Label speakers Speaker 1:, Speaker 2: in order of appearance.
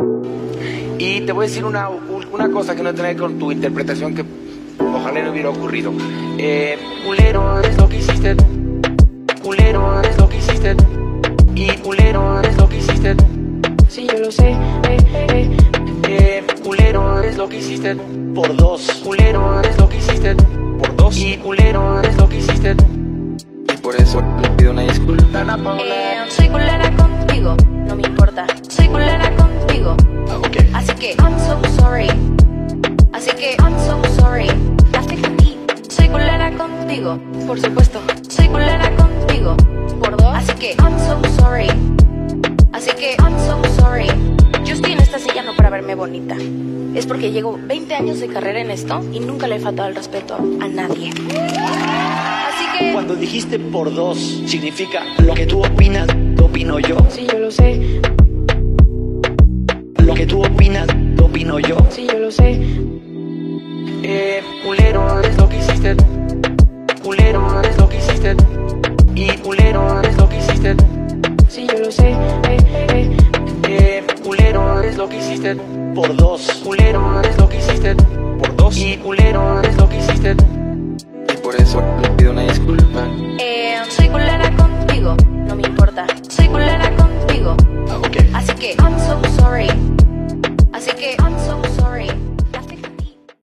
Speaker 1: Y te voy a decir una cosa que no tiene que ver con tu interpretación, que ojalá no hubiera ocurrido. Culero eres lo que hiciste tú. Culero eres lo que hiciste tú. Y culero eres lo que hiciste tú. Sí, yo lo sé. Culero eres lo que hiciste tú. Por dos. Culero eres lo que hiciste tú. Por dos. Y culero eres lo que hiciste tú. Y por eso le pido una disculpa a Ana Paola.
Speaker 2: Soy culera contigo, no me importa. Soy culera contigo.
Speaker 1: Okay.
Speaker 2: Así que I'm so sorry. Así que I'm so sorry. Te afecta a ti. Soy culera contigo, por supuesto. Soy culera contigo. Por dos. Así que I'm so sorry. Así que I'm so sorry. Yo estoy en esta silla no para verme bonita. Es porque llevo 20 años de carrera en esto y nunca le he faltado el respeto a nadie. Así que
Speaker 3: Cuando dijiste por dos, significa lo que tú opinas, lo opino yo.
Speaker 2: sí, yo lo sé.
Speaker 3: Lo que tú opinas, lo opino yo.
Speaker 2: Sí, yo lo sé.
Speaker 1: Culero eres lo que hiciste tú. Culero eres lo que hiciste tú. Y culero eres lo que hiciste tú.
Speaker 2: Sí, yo lo sé.
Speaker 1: Culero eres lo que hiciste tú.
Speaker 3: Por dos.
Speaker 1: Culero eres lo que hiciste tú. Por dos. Y culero eres lo que hiciste tú. Y por eso le pido una disculpa.
Speaker 2: Soy culera contigo, no me importa. Soy culera contigo.
Speaker 1: Okay.
Speaker 2: Así que I'm so sorry. Así que I'm so